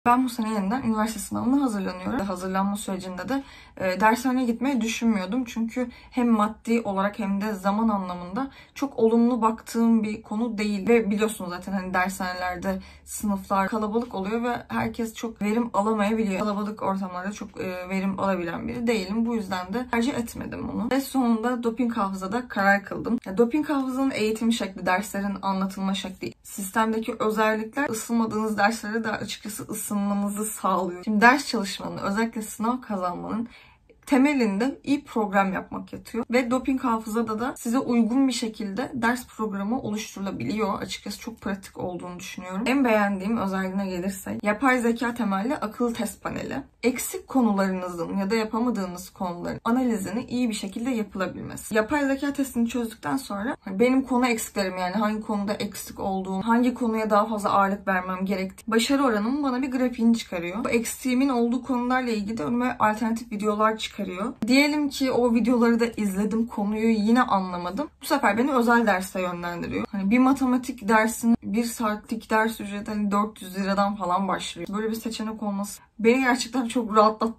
Ben bu sene yeniden üniversite sınavına hazırlanıyorum. Hazırlanma sürecinde de dershaneye gitmeyi düşünmüyordum. Çünkü hem maddi olarak hem de zaman anlamında çok olumlu baktığım bir konu değil. Ve biliyorsunuz zaten hani dershanelerde sınıflar kalabalık oluyor ve herkes çok verim alamayabiliyor. Kalabalık ortamlarda çok verim alabilen biri değilim. Bu yüzden de tercih etmedim onu. Ve sonunda doping hafızada karar kıldım. Doping hafızanın eğitim şekli, derslerin anlatılma şekli, sistemdeki özellikler ısınmadığınız derslere de açıkçası ısınmanızı sağlıyor. Şimdi ders çalışmanın, özellikle sınav kazanmanın temelinde iyi program yapmak yatıyor. Ve doping hafızada da size uygun bir şekilde ders programı oluşturulabiliyor. Açıkçası çok pratik olduğunu düşünüyorum. En beğendiğim özelliğine gelirsek, yapay zeka temelli akıllı test paneli. Eksik konularınızın ya da yapamadığınız konuların analizini iyi bir şekilde yapılabilmesi. Yapay zeka testini çözdükten sonra benim konu eksiklerim, yani hangi konuda eksik olduğum, hangi konuya daha fazla ağırlık vermem gerektiği, başarı oranımın bana bir grafiğini çıkarıyor. Bu eksiğimin olduğu konularla ilgili de önüme alternatif videolar çıkarıyor. Diyelim ki o videoları da izledim, konuyu yine anlamadım. Bu sefer beni özel derse yönlendiriyor. Hani bir matematik dersinin 1 saatlik ders ücreti 400 liradan falan başlıyor. Böyle bir seçenek olması beni gerçekten çok rahatlattı